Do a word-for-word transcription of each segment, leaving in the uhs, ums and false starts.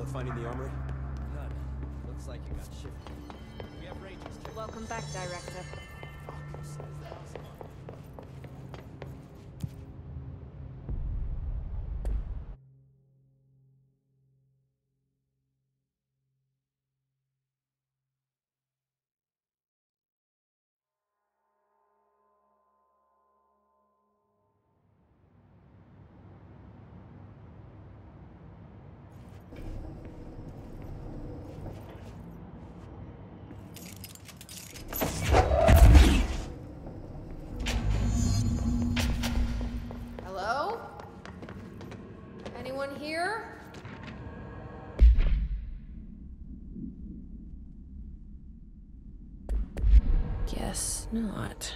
finding the armory? None. Looks like you got shifted. We have rangers. Welcome back, Director. Fuck, who says the house alarm? Hello? Anyone here? Guess not.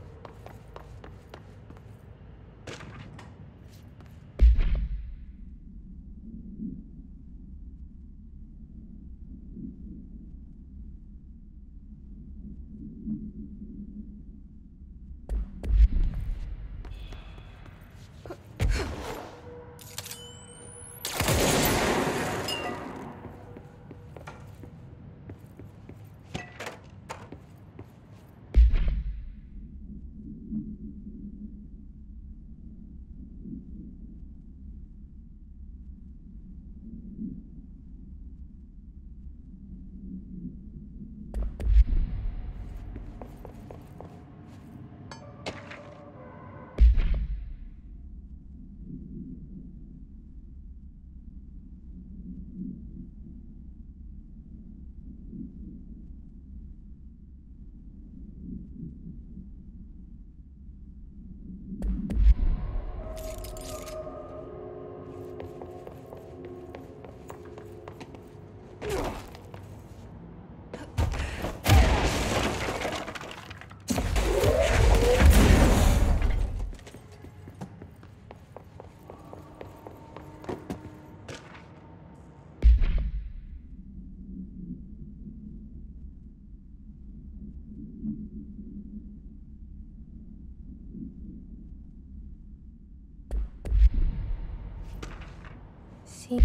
See?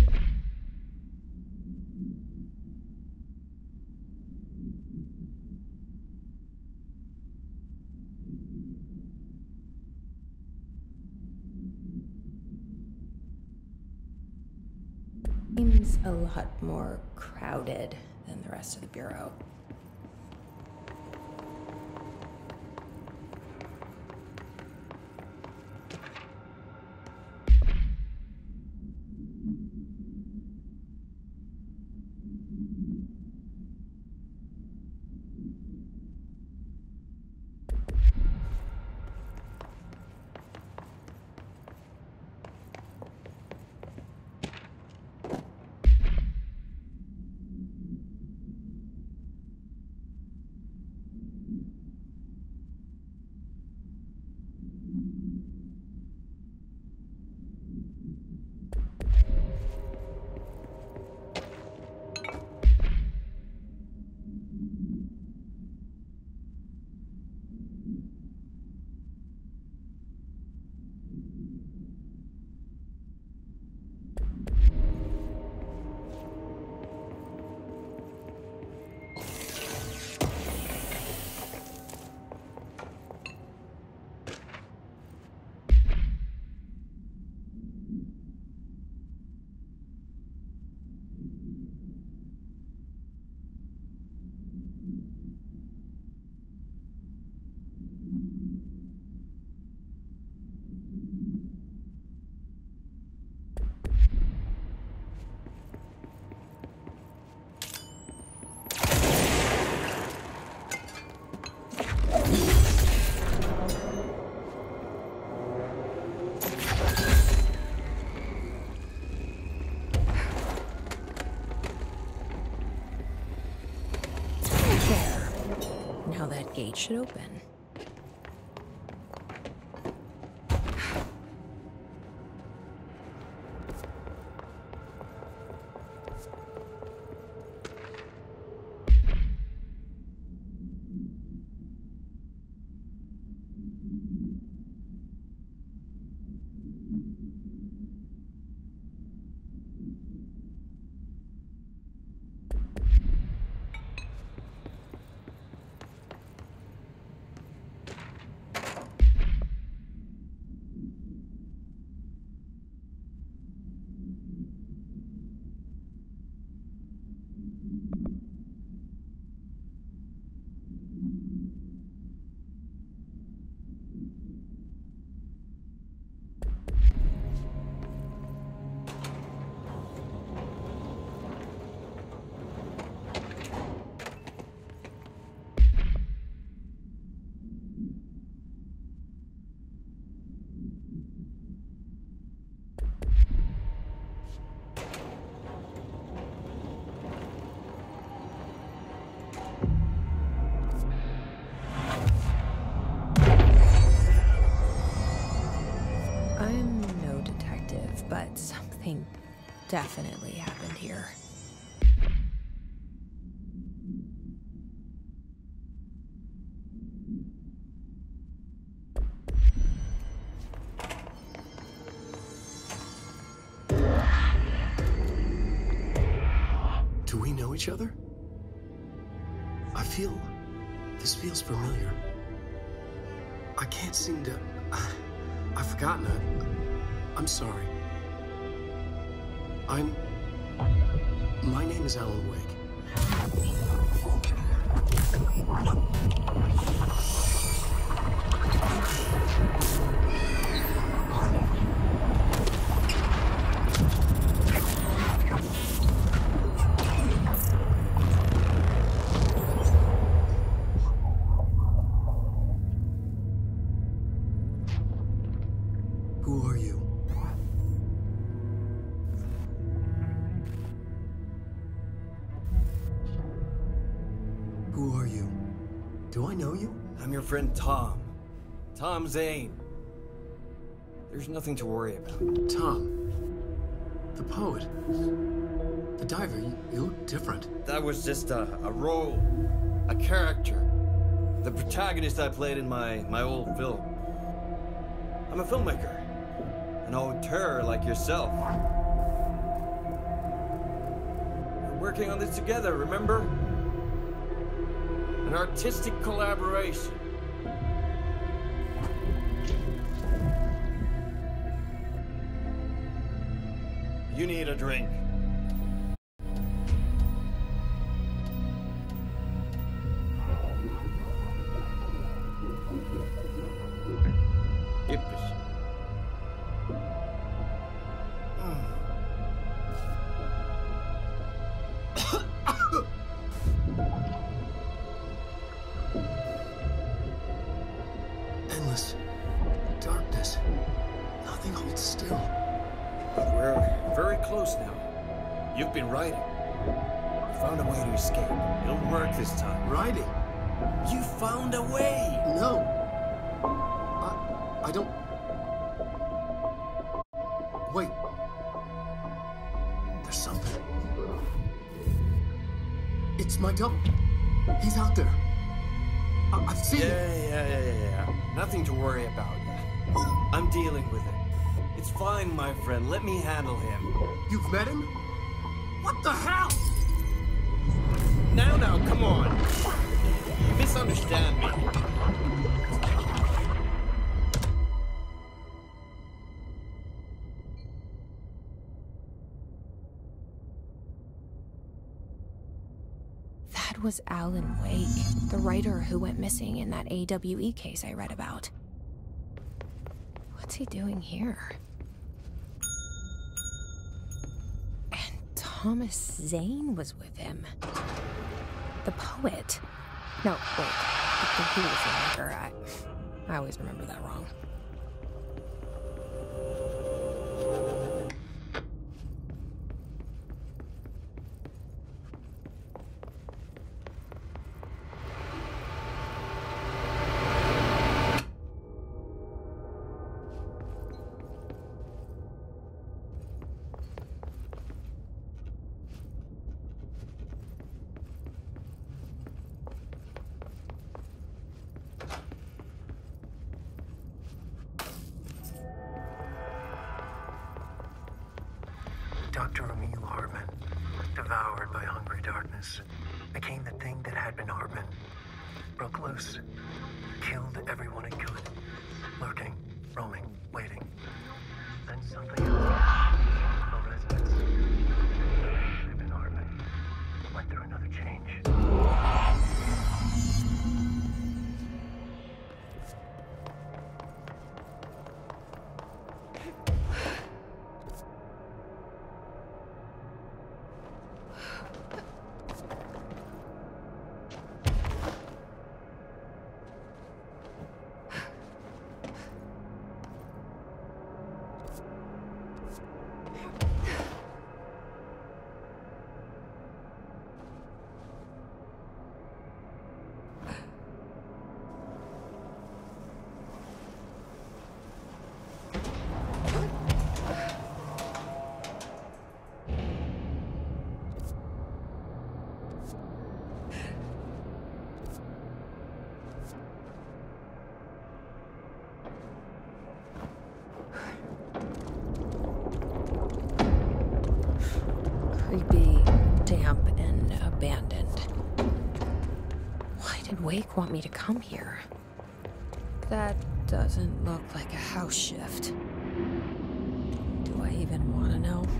Seems a lot more crowded than the rest of the Bureau. Now that gate should open. definitely happened here. Do we know each other? I feel... this feels familiar. I can't seem to... I've forgotten it. I'm sorry. I'm... My name is Alan Wake. Who are you? Who are you? Do I know you? I'm your friend Tom. Tom Zane. There's nothing to worry about. Tom. The poet. The diver. You, you look different. That was just a, a role. A character. The protagonist I played in my, my old film. I'm a filmmaker. An auteur like yourself. We're working on this together, remember? An artistic collaboration. You need a drink. Yippish. Endless darkness. Nothing holds still. But we're very close now. You've been writing. You found a way to escape. It'll work this time. Riding? You found a way! No. I... I don't... Wait. There's something. It's my double. He's out there. I I've seen Yeah, it. yeah, yeah, yeah, yeah. Nothing to worry about. I'm dealing with it. It's fine, my friend. Let me handle him. You've met him? What the hell? Now, now, come on. You misunderstand me. That was Alan Wake, the writer who went missing in that A W E case I read about. What's he doing here? And Thomas Zane was with him. The poet. No, wait. The he was the writer. I, I always remember that wrong. Doctor Emil Hartman, devoured by hungry darkness, became the thing that had been Hartman. Broke loose, killed everyone it could, lurking, roaming, waiting. Then something else. A resonance. Had been Hartman. Went through another change. did Wake want me to come here? That doesn't look like a house shift. Do I even want to know?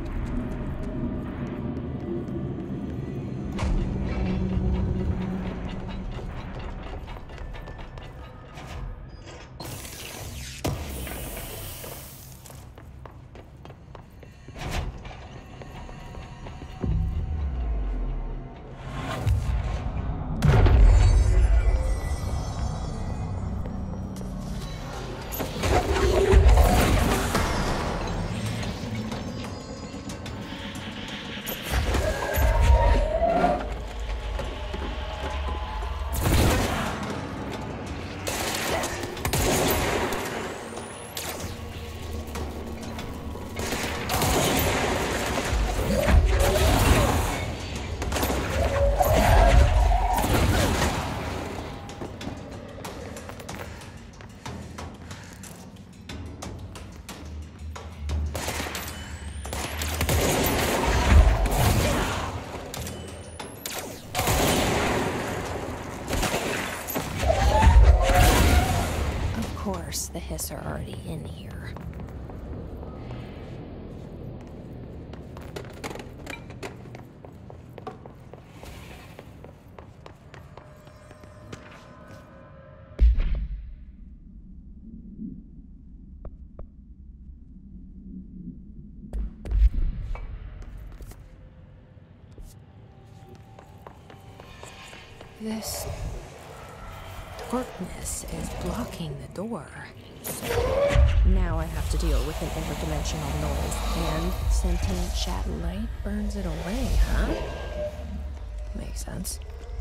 The Hiss are already in here. This darkness is blocking the door. Now I have to deal with an interdimensional noise, and sentient chat light burns it away, huh? Makes sense.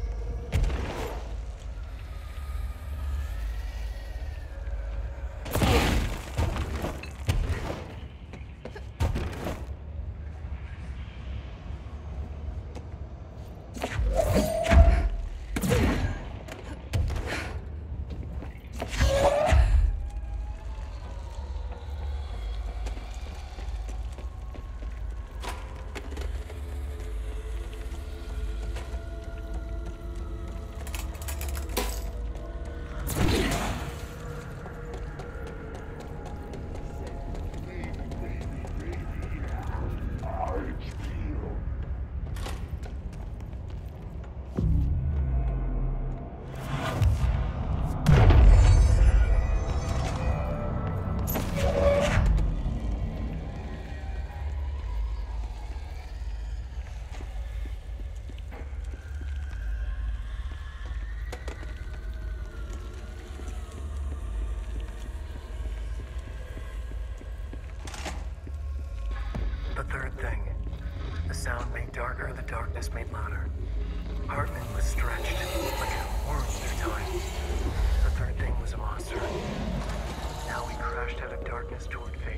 The third thing. The sound made darker, the darkness made louder. Hartman was stretched, like a worm through time. The third thing was a monster. Now we crashed out of darkness toward fate.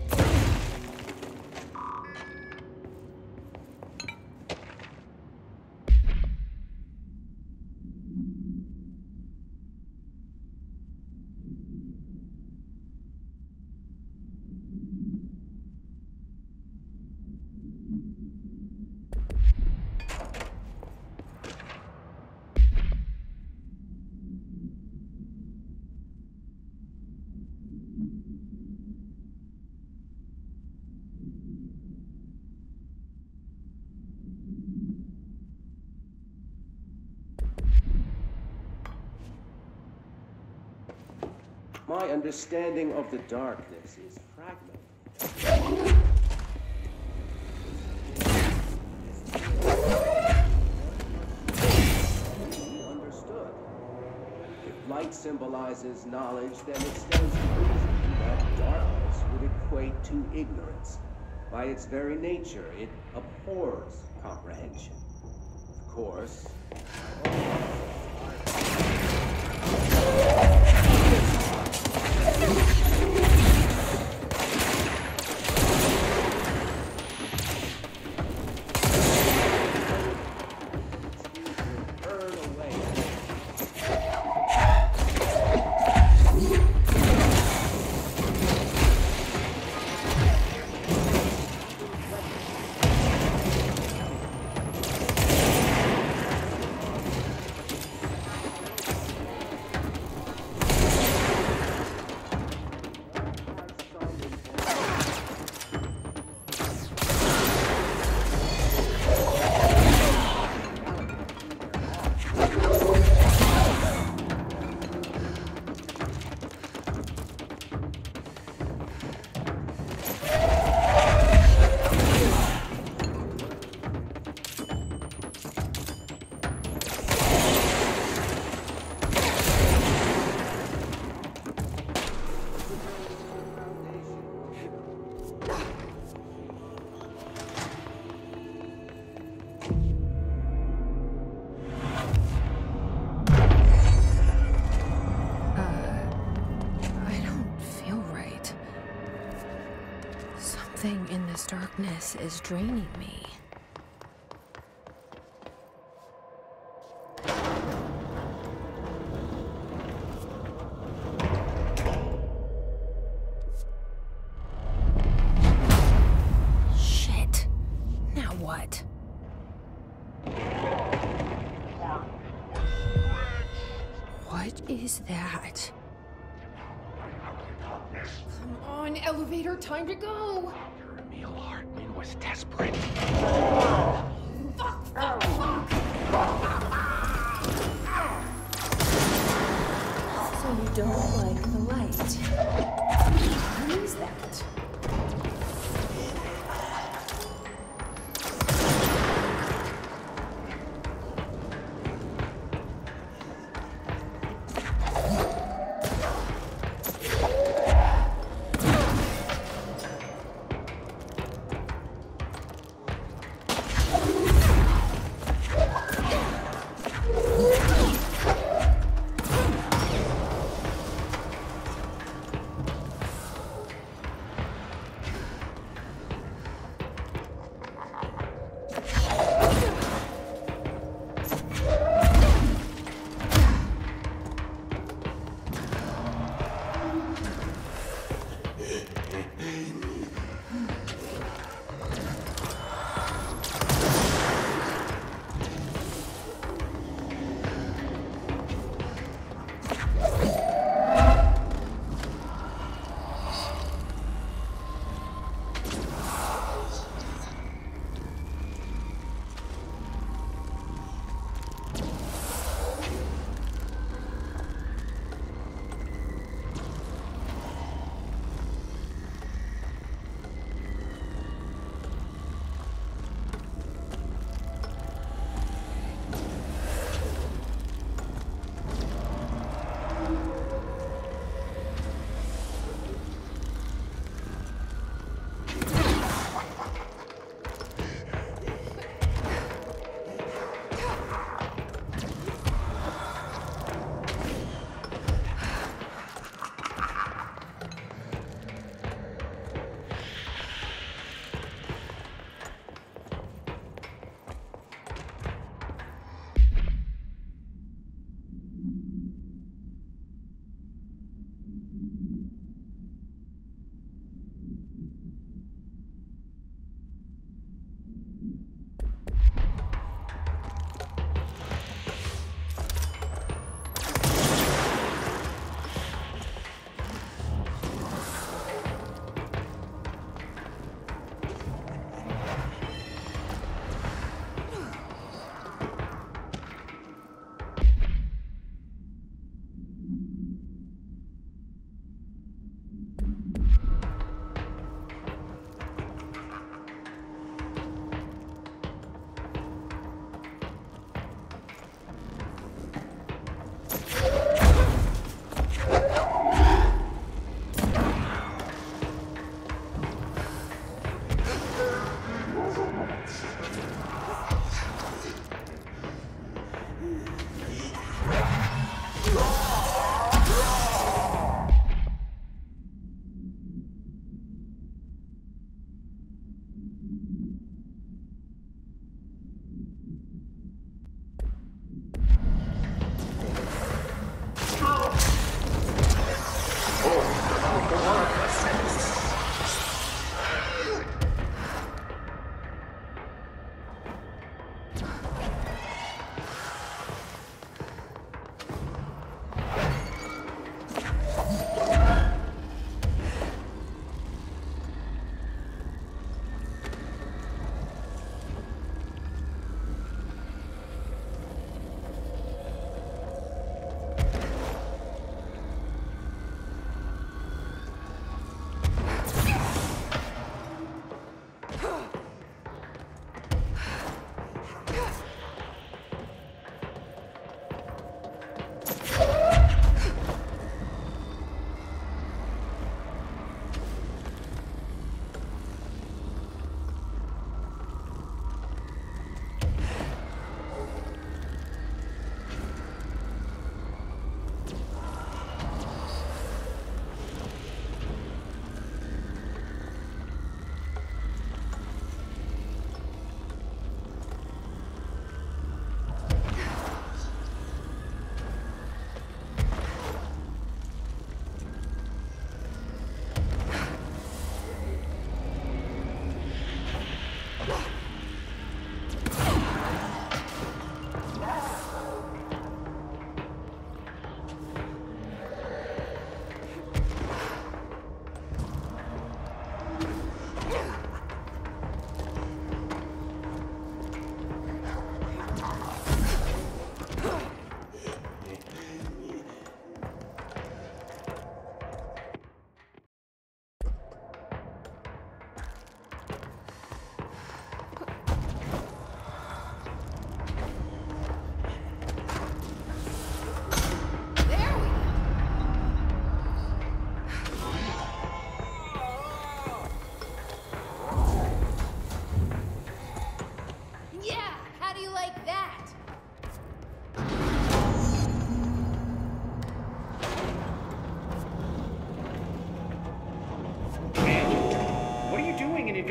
My understanding of the darkness is fragmented. Understood. If light symbolizes knowledge, then it stands to reason that darkness would equate to ignorance. By its very nature, it abhors comprehension. Of course, Something in this darkness is draining me. Shit. Now what? What is that? Come on, elevator, time to go! Emil Hartman was desperate. Fuck, fuck, fuck! So you don't like the light? What is that?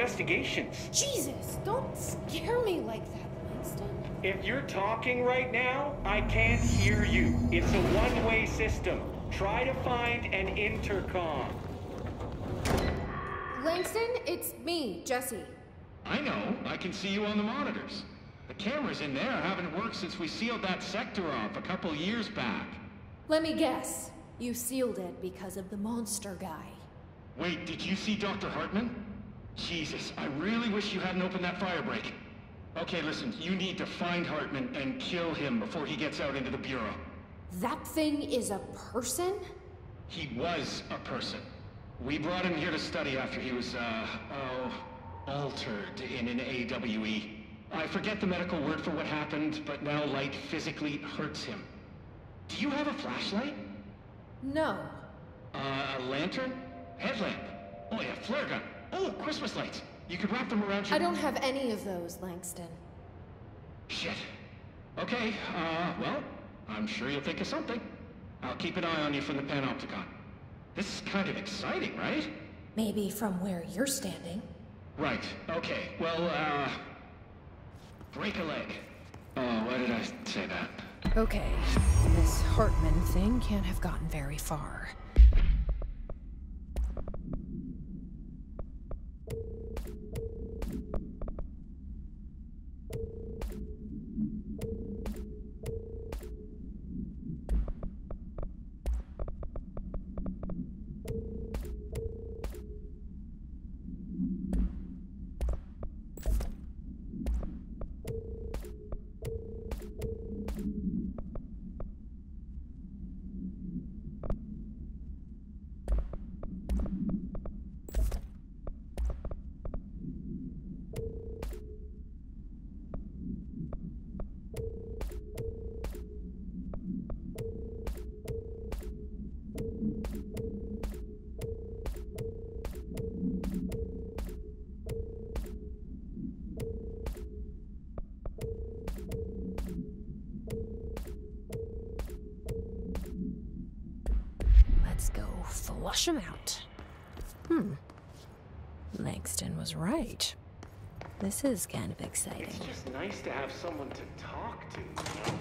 investigations. Jesus, don't scare me like that, Langston. If you're talking right now, I can't hear you. It's a one-way system. Try to find an intercom. Langston, it's me, Jesse. I know. I can see you on the monitors. The cameras in there haven't worked since we sealed that sector off a couple years back. Let me guess. You sealed it because of the monster guy. Wait, did you see Doctor Hartman? Jesus, I really wish you hadn't opened that fire break. Okay, listen, you need to find Hartman and kill him before he gets out into the Bureau. That thing is a person? He was a person. We brought him here to study after he was, uh, oh, altered in an A W E. I forget the medical word for what happened, but now light physically hurts him. Do you have a flashlight? No. Uh, a lantern? Headlamp? Oh yeah, flare gun. Oh, Christmas lights. You could wrap them around your... I don't have any of those, Langston. Shit. Okay, uh, well, I'm sure you'll think of something. I'll keep an eye on you from the Panopticon. This is kind of exciting, right? Maybe from where you're standing. Right, okay. Well, uh... break a leg. Oh, why did I say that? Okay, this Hartman thing can't have gotten very far. Let's go flush him out. Hmm. Langston was right. This is kind of exciting. It's just nice to have someone to talk to, you know?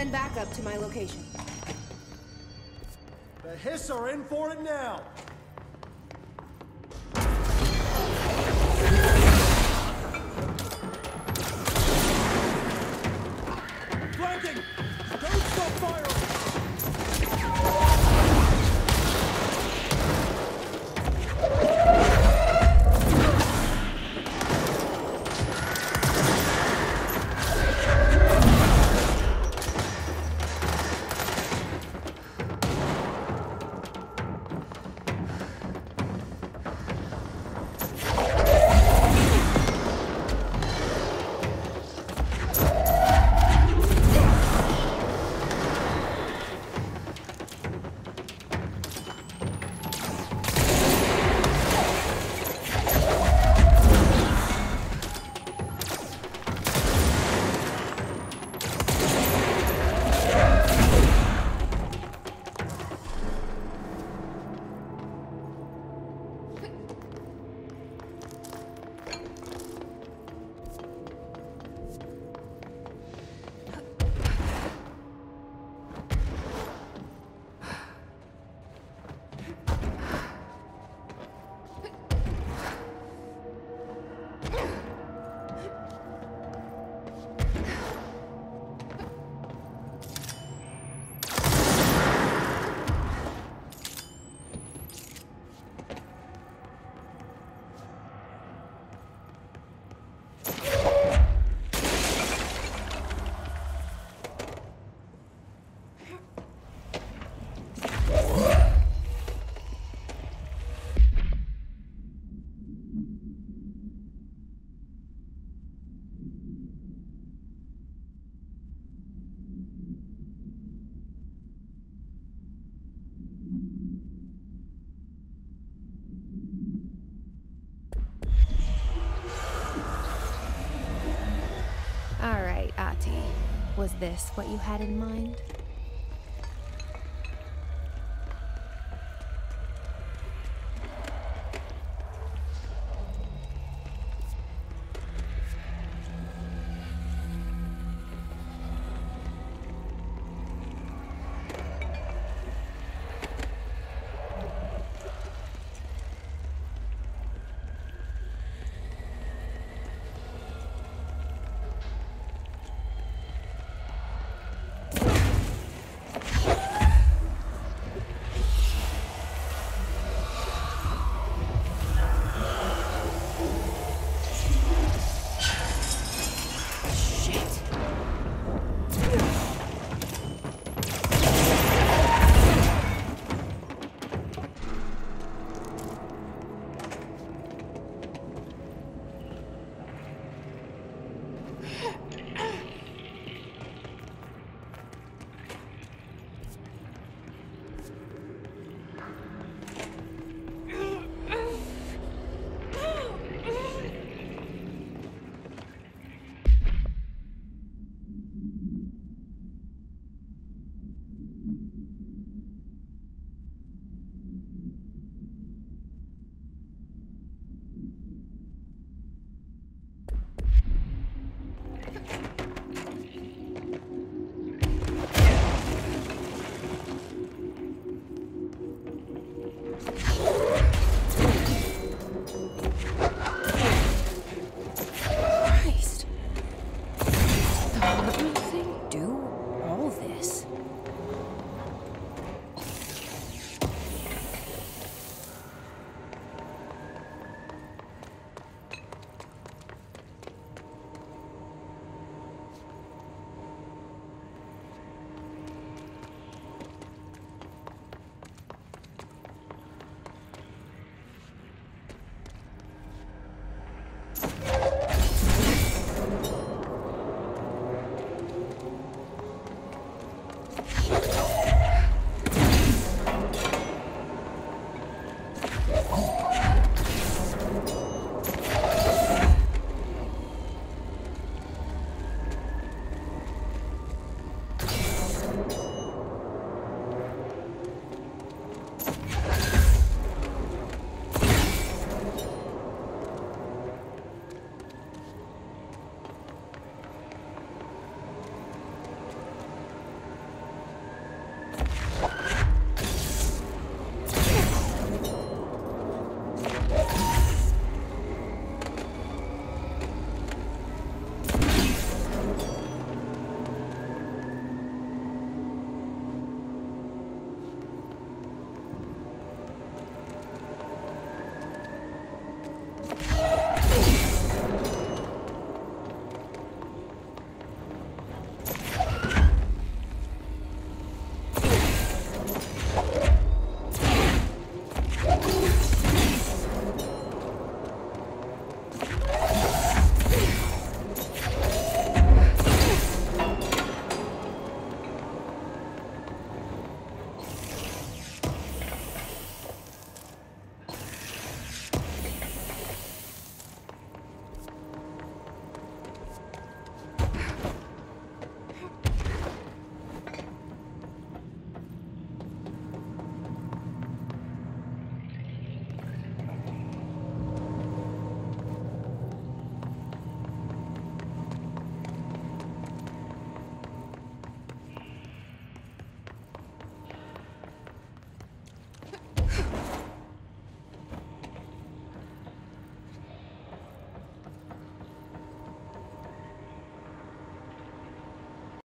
send backup to my location. The Hiss are in for it now! Flanking! Don't stop firing! All right, Ahti. Was this what you had in mind?